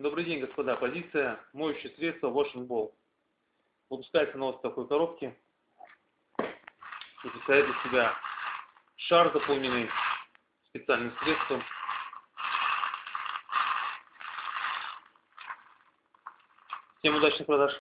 Добрый день, господа. Позиция моющее средство Wash and Ball. Выпускается на вот такой коробке. И представляет из себя шар, заполненный специальным средством. Всем удачных продаж!